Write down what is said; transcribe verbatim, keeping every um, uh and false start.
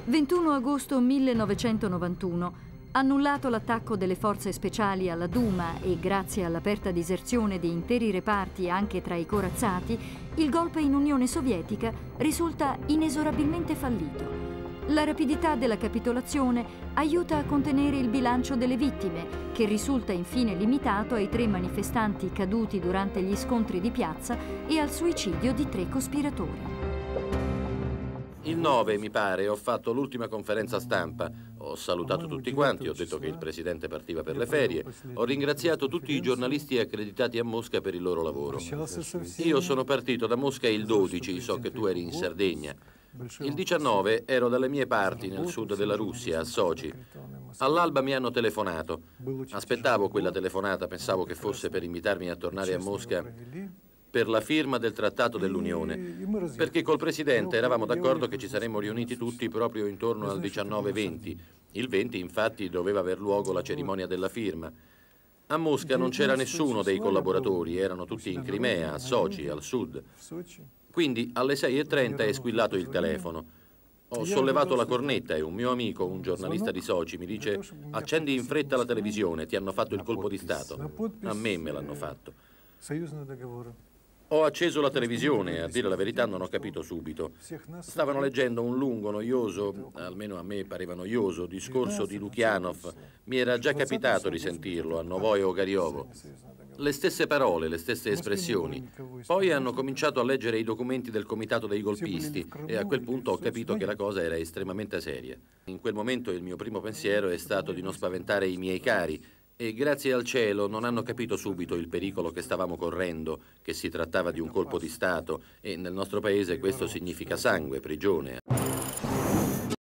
ventuno agosto millenovecentonovantuno. Annullato l'attacco delle forze speciali alla Duma e grazie all'aperta diserzione di interi reparti anche tra i corazzati, il golpe in Unione Sovietica risulta inesorabilmente fallito. La rapidità della capitolazione aiuta a contenere il bilancio delle vittime, che risulta infine limitato ai tre manifestanti caduti durante gli scontri di piazza e al suicidio di tre cospiratori. Il nove, mi pare, ho fatto l'ultima conferenza stampa. Ho salutato tutti quanti, ho detto che il presidente partiva per le ferie, ho ringraziato tutti i giornalisti accreditati a Mosca per il loro lavoro. Io sono partito da Mosca il dodici, so che tu eri in Sardegna. Il diciannove ero dalle mie parti, nel sud della Russia, a Sochi. All'alba mi hanno telefonato. Aspettavo quella telefonata, pensavo che fosse per invitarmi a tornare a Mosca per la firma del Trattato dell'Unione, perché col Presidente eravamo d'accordo che ci saremmo riuniti tutti proprio intorno al diciannove venti. Il venti, infatti, doveva aver luogo la cerimonia della firma. A Mosca non c'era nessuno dei collaboratori, erano tutti in Crimea, a Sochi, al sud. Quindi alle sei e trenta è squillato il telefono. Ho sollevato la cornetta e un mio amico, un giornalista di Sochi, mi dice: accendi in fretta la televisione, ti hanno fatto il colpo di Stato. A me me l'hanno fatto. Ho acceso la televisione e, a dire la verità, non ho capito subito. Stavano leggendo un lungo, noioso, almeno a me pareva noioso, discorso di Lukianov. Mi era già capitato di sentirlo a Novoe Ogariovo. Le stesse parole, le stesse espressioni. Poi hanno cominciato a leggere i documenti del comitato dei golpisti e a quel punto ho capito che la cosa era estremamente seria. In quel momento il mio primo pensiero è stato di non spaventare i miei cari, e grazie al cielo non hanno capito subito il pericolo che stavamo correndo, che si trattava di un colpo di Stato e nel nostro paese questo significa sangue, prigione,